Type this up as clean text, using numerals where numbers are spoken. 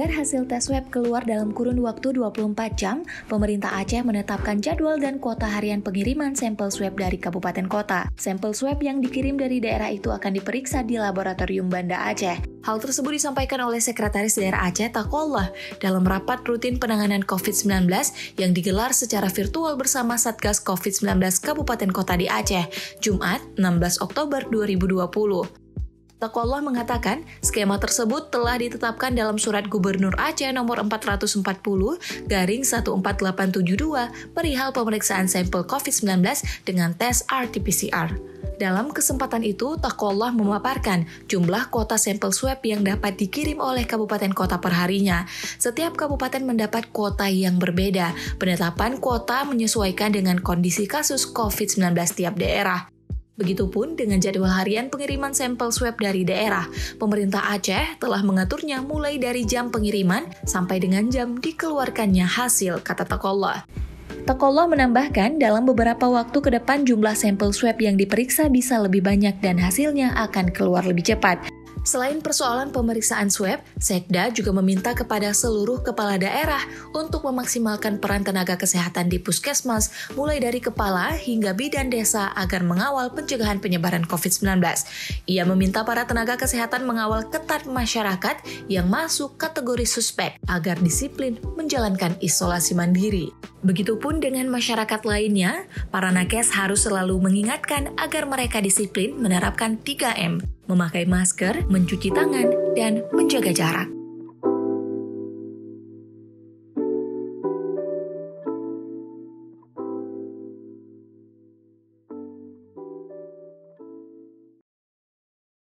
Agar hasil tes swab keluar dalam kurun waktu 24 jam, pemerintah Aceh menetapkan jadwal dan kuota harian pengiriman sampel swab dari kabupaten kota. Sampel swab yang dikirim dari daerah itu akan diperiksa di Laboratorium Banda Aceh. Hal tersebut disampaikan oleh Sekretaris Daerah Aceh Taqwallah dalam rapat rutin penanganan COVID-19 yang digelar secara virtual bersama Satgas COVID-19 Kabupaten Kota di Aceh, Jumat 16 Oktober 2020. Taqwallah mengatakan, skema tersebut telah ditetapkan dalam Surat Gubernur Aceh nomor 440/14872 perihal pemeriksaan sampel COVID-19 dengan tes RT-PCR. Dalam kesempatan itu, Taqwallah memaparkan jumlah kuota sampel swab yang dapat dikirim oleh kabupaten kota perharinya. Setiap kabupaten mendapat kuota yang berbeda. Penetapan kuota menyesuaikan dengan kondisi kasus COVID-19 tiap daerah. Begitupun dengan jadwal harian pengiriman sampel swab dari daerah. Pemerintah Aceh telah mengaturnya mulai dari jam pengiriman sampai dengan jam dikeluarkannya hasil, kata Taqwallah. Taqwallah menambahkan, dalam beberapa waktu ke depan jumlah sampel swab yang diperiksa bisa lebih banyak dan hasilnya akan keluar lebih cepat. Selain persoalan pemeriksaan swab, Sekda juga meminta kepada seluruh kepala daerah untuk memaksimalkan peran tenaga kesehatan di puskesmas, mulai dari kepala hingga bidan desa agar mengawal pencegahan penyebaran COVID-19. Ia meminta para tenaga kesehatan mengawal ketat masyarakat yang masuk kategori suspek agar disiplin menjalankan isolasi mandiri. Begitupun dengan masyarakat lainnya, para nakes harus selalu mengingatkan agar mereka disiplin menerapkan 3M, memakai masker, mencuci tangan, dan menjaga jarak.